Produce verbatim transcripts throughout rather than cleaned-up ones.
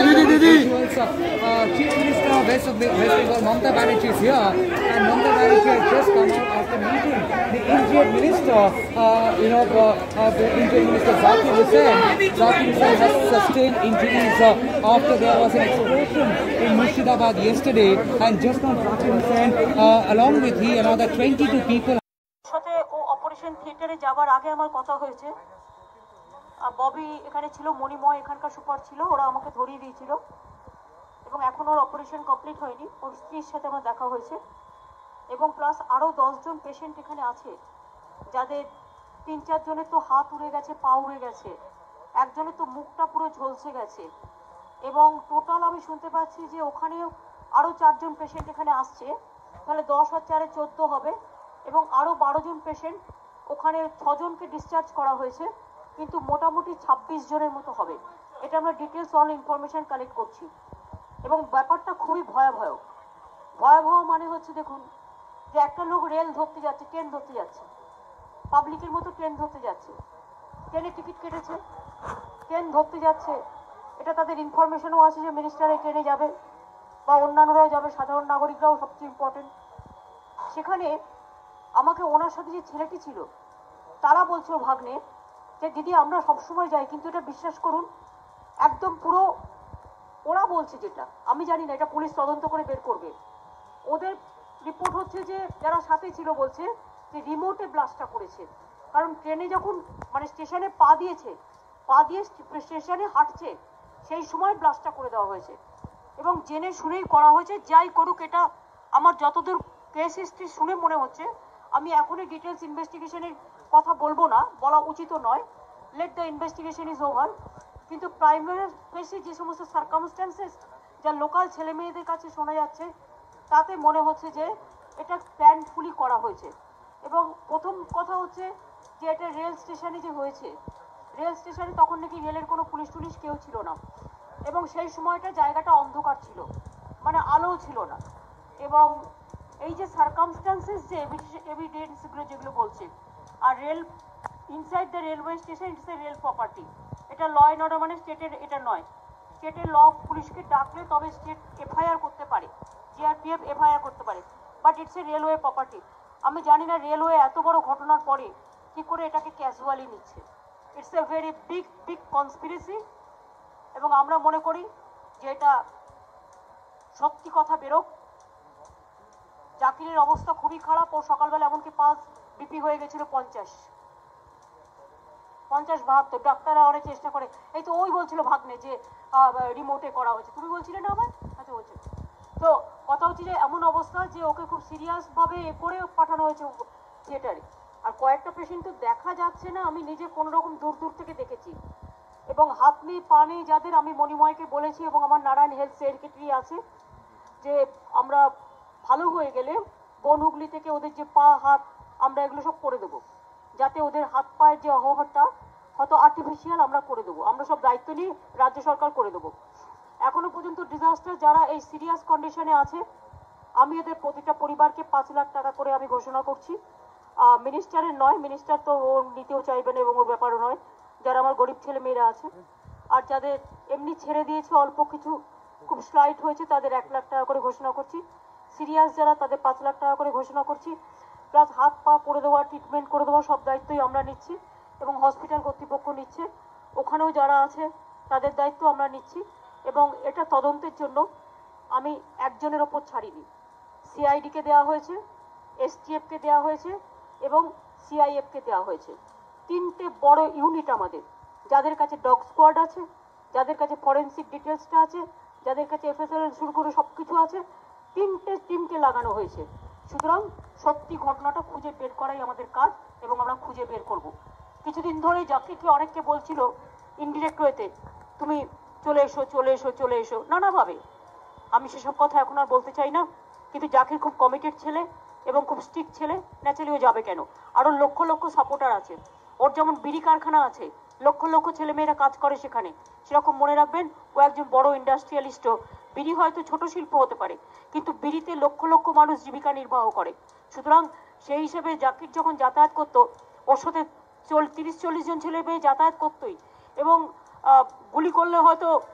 visuals, uh, Chief Minister of West, of West Bengal, Mamata Banerjee is here, and Mamata Banerjee has just come out after meeting the injured minister, uh, you know, uh, uh, the injured minister Zakir Hussain. Zakir Hussain has sustained injuries uh, after there was an explosion in Murshidabad yesterday, and just now Zakir Hussain, uh, along with he, another twenty-two people. সাথে ও operation থিয়েটারে যাবার আগে আমার কথা হয়েছে। ববি এখানে ছিল, মণিময় এখানকার সুপার ছিল, ওরা আমাকে ধরিয়ে দিয়েছিল এবং এখন ওর অপারেশন কমপ্লিট হয়নি। ওর স্ত্রীর সাথে আমার দেখা হয়েছে এবং প্লাস আরও দশজন পেশেন্ট এখানে আছে, যাদের তিন চারজনের তো হাত উড়ে গেছে, পা উড়ে গেছে, একজনের তো মুখটা পুরো ঝলসে গেছে এবং টোটাল আমি শুনতে পাচ্ছি যে ওখানেও আরও চারজন পেশেন্ট এখানে আসছে, তাহলে দশ আর চারে চোদ্দো হবে এবং আরও বারো জন পেশেন্ট ওখানে ছজনকে ডিসচার্জ করা হয়েছে, কিন্তু মোটামুটি ছাব্বিশ জনের মতো হবে। এটা আমরা ডিটেলস অল ইনফরমেশন কালেক্ট করছি এবং ব্যাপারটা খুবই ভয়াবহ। ভয়াবহ মানে হচ্ছে দেখুন যে একটা লোক রেল ধরতে যাচ্ছে, ট্রেন ধরতে যাচ্ছে, পাবলিকের মতো ট্রেন ধরতে যাচ্ছে, ট্রেনে টিকিট কেটেছে, ট্রেন ধরতে যাচ্ছে, এটা তাদের ইনফরমেশনও আছে যে মিনিস্টার এই ট্রেনে যাবে বা অন্যান্যরাও যাবে, সাধারণ নাগরিকরাও সবচেয়ে ইম্পর্টেন্ট। সেখানে আমাকে ওনার সাথে যে ছেলেটি ছিল তারা বলছিল ভাগ্নে যে দিদি আমরা সবসময় যাই, কিন্তু এটা বিশ্বাস করুন একদম পুরো ওরা বলছে, যেটা আমি জানি না, এটা পুলিশ তদন্ত করে বের করবে। ওদের রিপোর্ট হচ্ছে যে যারা সাথে ছিল বলছে যে রিমোটে ব্লাস্টটা করেছে, কারণ ট্রেনে যখন মানে স্টেশনে পা দিয়েছে, পা দিয়ে স্টেশনে হাঁটছে সেই সময় ব্লাস্টটা করে দেওয়া হয়েছে এবং জেনে শুনেই করা হয়েছে। যাই করুক, এটা আমার যতদূর কেস হিস্ট্রি শুনে মনে হচ্ছে, আমি এখনই ডিটেলস ইনভেস্টিগেশনের কথা বলবো না, বলা উচিত নয়, let the investigation is over. কিন্তু প্রাইমারি ফেসে যে সমস্ত সার্কামস্ট্যান্সেস যা লোকাল ছেলে মেয়েদের কাছে শোনা যাচ্ছে, তাতে মনে হচ্ছে যে এটা প্ল্যানফুলি করা হয়েছে। এবং প্রথম কথা হচ্ছে যে এটা রেল স্টেশনে যে হয়েছে, রেল স্টেশনে তখন নাকি রেলের কোনো পুলিশ টুলিশ কেউ ছিল না এবং সেই সময়টা জায়গাটা অন্ধকার ছিল, মানে আলো ছিল না। এবং এই যে সার্কামস্ট্যান্সেস যে এভিডেন্সগুলো যেগুলো বলছে, আর rail inside the railway station it's a rail property, এটা ল অ্যান্ড অর্ডার মানে স্টেটের এটা নয়। স্টেটের ল পুলিশকে ডাকলে তবে স্টেট এফআইআর করতে পারে, জিআরপিএফ এফআইআর করতে পারে, but it's a railway property. আমি জানি না রেলওয়ে এত বড় ঘটনার পরে কী করে এটাকে ক্যাজুয়ালি নিচ্ছে। It's a very big big conspiracy এবং আমরা মনে করি যে এটা সত্যি কথা বেরোক। জাকিরের অবস্থা খুবই খারাপ, ও সকালবেলা এমনকি পাঁচ বিপি হয়ে গেছিল পঞ্চাশ পঞ্চাশ বাহাত্তর। ডাক্তাররা অনেক চেষ্টা করে, এই তো ওই বলছিল ভাগ্নে যে রিমোটে করা হয়েছে, তুমি বলছিলে না আমার আচ্ছা বলছে। তো কথা হচ্ছে যে এমন অবস্থা যে ওকে খুব সিরিয়াসভাবে এ করে পাঠানো হয়েছে থিয়েটারে, আর কয়েকটা পেশেন্ট তো দেখা যাচ্ছে না, আমি নিজে কোনো রকম দূর দূর থেকে দেখেছি। এবং হাত নেই পা নেই যাদের, আমি মণিময়কে বলেছি এবং আমার নারায়ণ হেলথ সেক্রেটারি আছে যে আমরা ভালো হয়ে গেলে বন হুগলি থেকে ওদের যে পা হাত আমরা এগুলো সব করে দেবো, যাতে ওদের হাত পায়ের যে অহবারটা হয়তো আর্টিফিশিয়াল আমরা করে দেবো, আমরা সব দায়িত্ব নিয়ে রাজ্য সরকার করে দেবো। এখনো পর্যন্ত ডিজাস্টার যারা এই সিরিয়াস কন্ডিশনে আছে, আমি এদের প্রতিটা পরিবারকে পাঁচ লাখ টাকা করে আমি ঘোষণা করছি। মিনিস্টারের নয়, মিনিস্টার তো ওর নিতেও চাইবে না এবং ওর ব্যাপারও নয়, যারা আমার গরিব ছেলে মেয়েরা আছে আর যাদের এমনি ছেড়ে দিয়েছে অল্প কিছু খুব স্লাইট হয়েছে, তাদের এক লাখ টাকা করে ঘোষণা করছি। সিরিয়াস যারা তাদের পাঁচ লাখ টাকা করে ঘোষণা করছি, প্লাস হাত পা করে দেওয়া, ট্রিটমেন্ট করে দেওয়া সব দায়িত্বই আমরা নিচ্ছি এবং হসপিটাল কর্তৃপক্ষ নিচ্ছে। ওখানেও যারা আছে তাদের দায়িত্ব আমরা নিচ্ছি এবং এটা তদন্তের জন্য আমি একজনের ওপর ছাড়িনি, সিআইডিকে দেওয়া হয়েছে, এসটিএফকে দেওয়া হয়েছে এবং সিআইএফকে দেওয়া হয়েছে। তিনটে বড় ইউনিট আমাদের, যাদের কাছে ডগ স্কোয়াড আছে, যাদের কাছে ফরেন্সিক ডিটেলসটা আছে, যাদের কাছে এফএসএল শুরু করে সব কিছু আছে, তিনটে টিমকে লাগানো হয়েছে। সুতরাং সত্যি ঘটনাটা খুঁজে বের করাই আমাদের কাজ এবং আমরা খুঁজে বের করব। কিছুদিন ধরে জাকিরকে অনেককে বলছিল ইনডিরেক্ট ওয়েতে, তুমি চলে এসো চলে এসো চলে এসো নানাভাবে, আমি সেসব কথা এখন আর বলতে চাই না। কিন্তু জাকির খুব কমিটেড ছেলে এবং খুব স্ট্রিক্ট ছেলে, ন্যাচারালি ও যাবে কেন, আরও লক্ষ লক্ষ সাপোর্টার আছে ওর, যেমন বিড়ি কারখানা আছে, লক্ষ লক্ষ ছেলেমেয়েরা কাজ করে সেখানে, সেরকম মনে রাখবেন ও একজন বড় ইন্ডাস্ট্রিয়ালিস্টও। বিড়ি হয়তো ছোট শিল্প হতে পারে, কিন্তু বিড়িতে লক্ষ লক্ষ মানুষ জীবিকা নির্বাহ করে। সুতরাং সেই হিসেবে জাকির যখন যাতায়াত করতো, ওর সাথে চল তিরিশ চল্লিশ জন ছেলে মেয়ে যাতায়াত করতোই এবং গুলি করলে হয়তো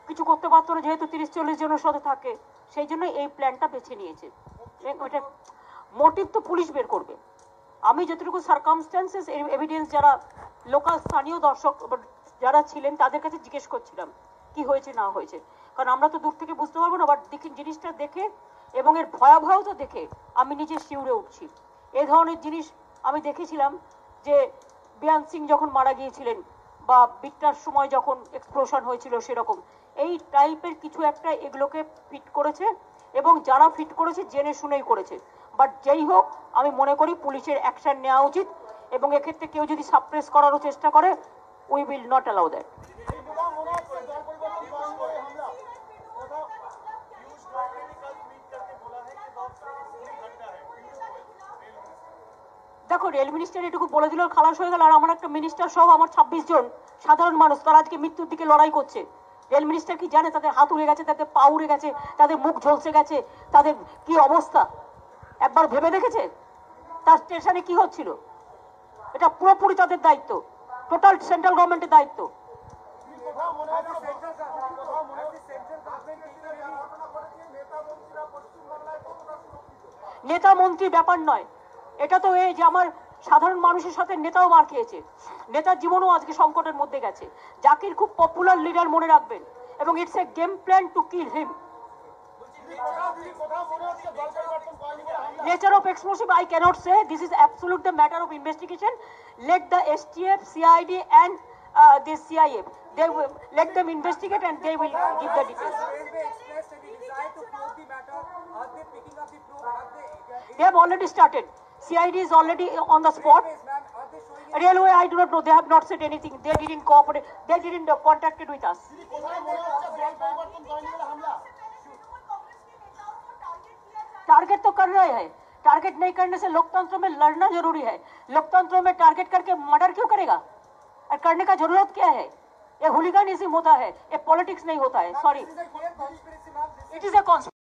কিছু করতে পারতো না, যেহেতু তিরিশ চল্লিশ জনের সাথে থাকে, সেই জন্য এই প্ল্যানটা বেছে নিয়েছে। ওটা মোটিভ তো পুলিশ বের করবে। আমি যতটুকু সার্কামস্ট্যান্সেস এভিডেন্স যারা লোকাল স্থানীয় দর্শক যারা ছিলেন তাদের কাছে জিজ্ঞেস করছিলাম কি হয়েছে না হয়েছে, কারণ আমরা তো দূর থেকে বুঝতে পারবো না, বাট দেখি জিনিসটা দেখে এবং এর ভয়াবহতা দেখে আমি নিজে শিউরে উঠছি। এই ধরনের জিনিস আমি দেখেছিলাম যে বিয়ান সিং যখন মারা গিয়েছিলেন বা বিট্টার সময় যখন এক্সপ্লোশন হয়েছিল, সেরকম এই টাইপের কিছু একটা এগুলোকে ফিট করেছে এবং যারা ফিট করেছে জেনে শুনেই করেছে। বাট যেই হোক, আমি মনে করি পুলিশের অ্যাকশন নেওয়া উচিত এবং এক্ষেত্রে কেউ যদি সাপ্রেস করারও চেষ্টা করে, we will not allow that. দেখো, রেল মিনিস্টার এটুকু বলে দিল খালাস হয়ে গেল, আর আমার একটা মিনিস্টার সহ আমার ছাব্বিশ জন সাধারণ মানুষ তারা আজকে মৃত্যুর দিকে লড়াই করছে। রেল মিনিস্টার কি জানে তাদের হাত উড়ে গেছে, তাদের পা উড়ে গেছে, তাদের মুখ ঝলসে গেছে, তাদের কি অবস্থা একবার ভেবে দেখেছে? তার স্টেশনে কি হচ্ছিল? এটা পুরোপুরি তাদের দায়িত্ব, টোটাল সেন্ট্রাল গভর্নমেন্টের দায়িত্ব। নেতা মন্ত্রী ব্যাপার নয়, এটা তো এই যে আমার সাধারণ মানুষের সাথে নেতাও মার খেয়েছে, নেতার জীবনও আজকে সংকটের মধ্যে গেছে। জাকির খুব পপুলার লিডার, মনে রাখবেন, এবং it's a game plan to kill him. Nature of explosive, I cannot say. This is absolute the matter of investigation. Let the S T F, C I D, and uh, the C I F, they will let them investigate and they will give the details. They have already started. C I D is already on the spot. Railway, I do not know. They have not said anything. They didn't cooperate. They didn't uh, contacted with us. Target तो कर रहे हैं, target नहीं करने से लोकतंत्र में लड़ना जरूरी है। लोकतंत्र में टारगेट करके मर्डर क्यों करेगा? और करने का जरूरत क्या है? ये हुलिगानिज्म होता है, ये पॉलिटिक्स नहीं होता है। Sorry, it is a